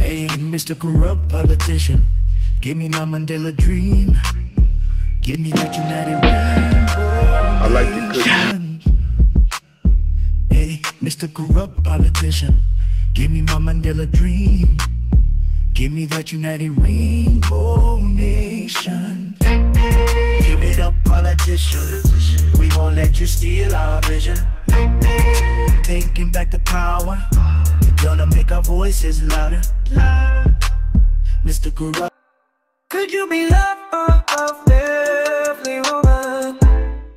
Hey, Mr. Corrupt Politician, give me my Mandela dream. Give me that United Rainbow. I like it good. Hey, Mr. Corrupt Politician, give me my Mandela dream. Give me that United Rainbow Nation. Give it up, politicians. We won't let you steal our vision. Taking back the power. Gonna make our voices louder. Mr. Corrupt, could you be love of